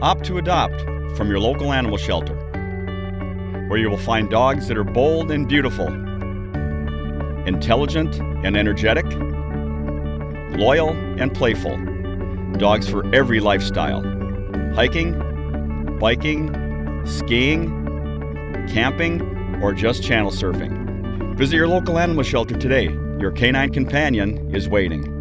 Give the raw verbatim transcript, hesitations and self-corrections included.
Opt to adopt from your local animal shelter, where you will find dogs that are bold and beautiful, intelligent and energetic, loyal and playful. Dogs for every lifestyle: hiking, biking, skiing, camping, or just channel surfing. Visit your local animal shelter today. Your canine companion is waiting.